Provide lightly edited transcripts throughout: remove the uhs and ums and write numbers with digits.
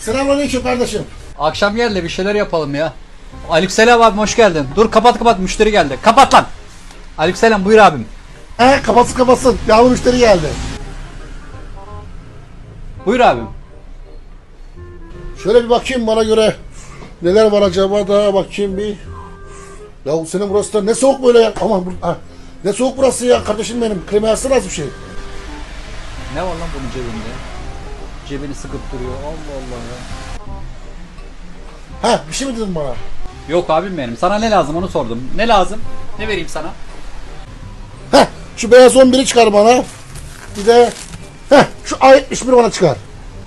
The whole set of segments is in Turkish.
Selamünaleyküm kardeşim. Akşam gel de bir şeyler yapalım ya. Aleykümselam abim, hoş geldin. Dur kapat müşteri geldi. Kapat lan. Aleykümselam, buyur abim. Kapatsın. Yağlı müşteri geldi. Buyur abim. Şöyle bir bakayım bana göre. Neler var acaba da bakayım bir. Ya senin burası da ne soğuk böyle ya. Aman ne soğuk burası ya kardeşim benim. Klima yazsana az bir şey. Ne var lan bunun cebinde? Cebini sıkıp duruyor. Allah Allah ya. Bir şey mi dedin bana? Yok abim benim. Sana ne lazım onu sordum. Ne lazım? Ne vereyim sana? Şu beyaz 11'i çıkar bana. Bir de şu A71 bana çıkar.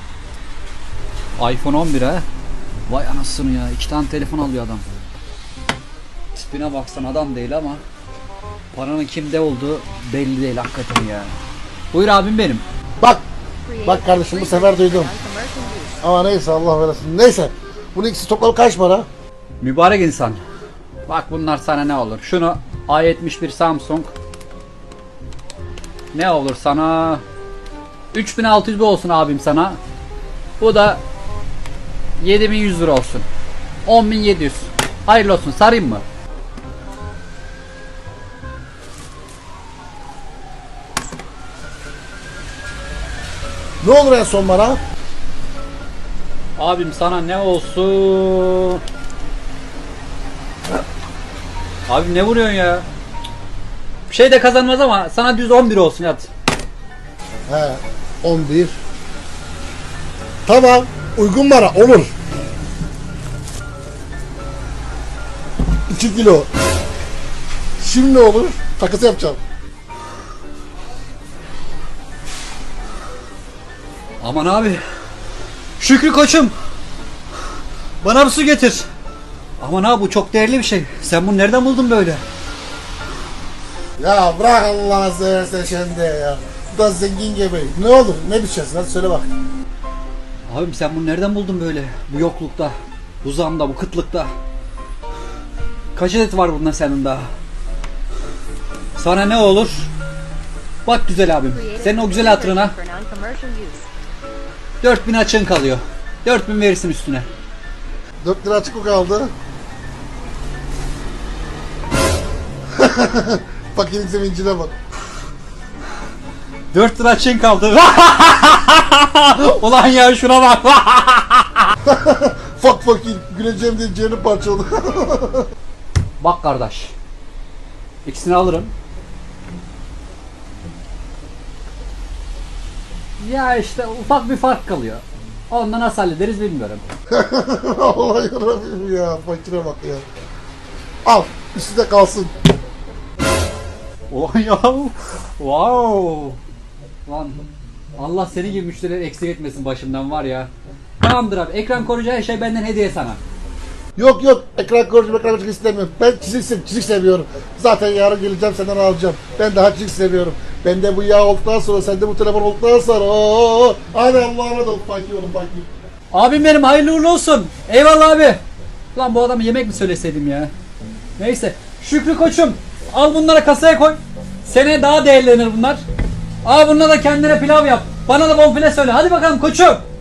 iPhone 11 ha. Vay anasını ya. 2 tane telefon alıyor adam. Tipine baksan adam değil ama paranın kimde olduğu belli değil hakikaten ya. Buyur abim benim. Bak kardeşim bu sefer duydum. Ama neyse Allah veresin. Neyse. Bunun ikisi toplam kaç para? Mübarek insan. Bak bunlar sana ne olur? Şunu A71 Samsung. Ne olur sana? 3600 olsun abim sana. Bu da 7100 lira olsun. 10700. Hayırlı olsun. Sarayım mı? Ne olur en son bana? Abim sana ne olsun? Abim ne vuruyorsun ya? Bir şey de kazanmaz ama sana düz 11 olsun hadi. 11. Tamam. Uygun bana. Olur. 2 kilo. Şimdi ne olur? Takas yapacağım. Aman abi. Şükrü koçum. Bana bir su getir. Aman abi bu çok değerli bir şey. Sen bunu nereden buldun böyle? Ya bırak Allah'ını seversen şimdi ya. Bu da zengin gibi. Ne olur? Ne düşersin? Hadi söyle bak. Abim sen bunu nereden buldun böyle? Bu yoklukta, bu zamda, bu kıtlıkta. Kaç adet var bunda senin daha? Sana ne olur? Bak güzel abim. Senin o güzel hatırına 4000 açığın kalıyor. 4000 verirsin üstüne. 4 lira açık mı kaldı? Fakirin sevincine bak. 4 lira açığın kaldı. Ulan ya şuna bak. Fakir güleceğim diye ciğerini parçaladı. Bak kardeş. İkisini alırım. Ya işte ufak bir fark kalıyor. Ondan nasıl hallederiz bilmiyorum. Allah yarabbim ya. Fakire bak ya. Al. Üstüne kalsın. Ulan ya. Wow. Lan Allah senin gibi müşterileri eksik etmesin başımdan var ya. Tamamdır abi. Ekran koruyucu her şey benden hediye sana. Yok ekran koruyucu istemiyorum. Ben çizik seviyorum. Zaten yarın geleceğim senden alacağım. Ben daha çizik seviyorum. Ben de bu yağ olduktan sonra sen de bu telefon olduktan sonra hadi Allah'a emanet ol fakir oğlum fakir. Abim benim hayırlı uğurlu olsun. Eyvallah abi. Lan bu adamı yemek mi söyleseydim ya. Neyse. Şükrü koçum. Al bunları kasaya koy. Seneye daha değerlenir bunlar. Bununla da kendine pilav yap. Bana da bonfile söyle. Hadi bakalım koçum.